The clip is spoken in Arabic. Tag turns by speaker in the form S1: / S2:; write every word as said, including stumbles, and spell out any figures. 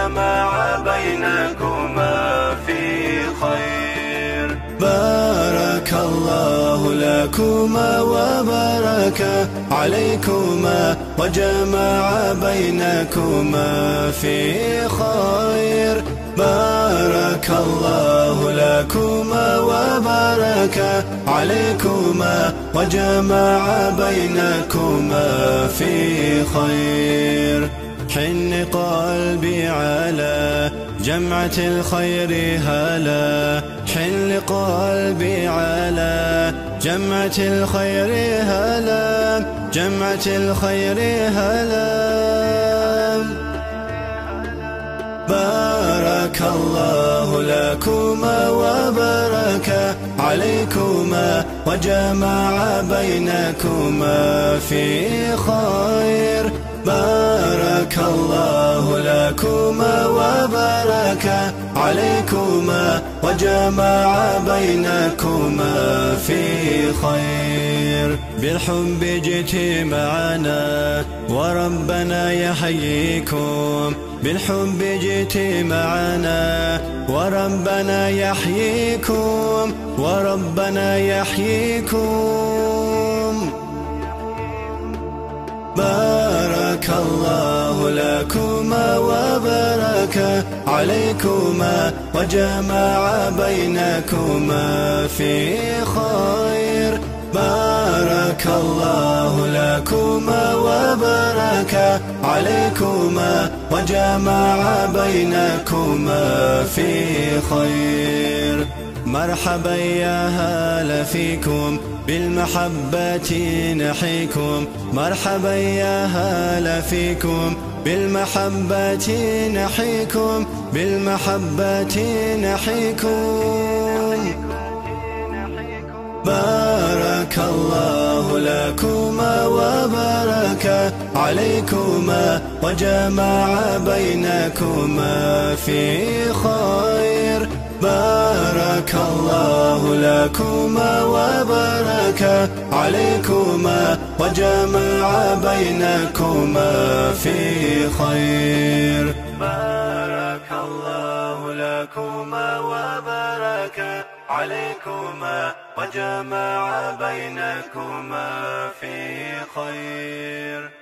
S1: وجمع بينكما في خير.
S2: بارك الله لكما وبارك عليكما وجمع بينكما في خير. بارك الله لكما وبارك عليكما وجمع بينكما في خير. حن قلبي على جمعة الخير هلا، حن قلبي على جمعة الخير هلا، جمعة الخير هلا. بارك الله لكما وبارك عليكما وجمع بينكما في خير. بارك الله لكما وبارك عليكما وجمع بينكما في خير. بالحب جئت معنا وربنا يحييكم، بالحب جئت معنا وربنا يحييكم، وربنا يحييكم. بارك الله لكما وبارك عليكما وجمع بينكما في خير. بارك الله لكما وبارك عليكما وجمع بينكما في خير. مرحبا يا هلا فيكم بالمحبة نحيكم، مرحبا يا هلا فيكم بالمحبة نحيكم، بالمحبة نحيكم. بارك الله لكما وبارك عليكما وجمع بينكما في خير. بارك الله لكما وبارك عليكما وجمع بينكما في خير.
S1: بارك الله لكما وبارك عليكما وجمع بينكما في خير.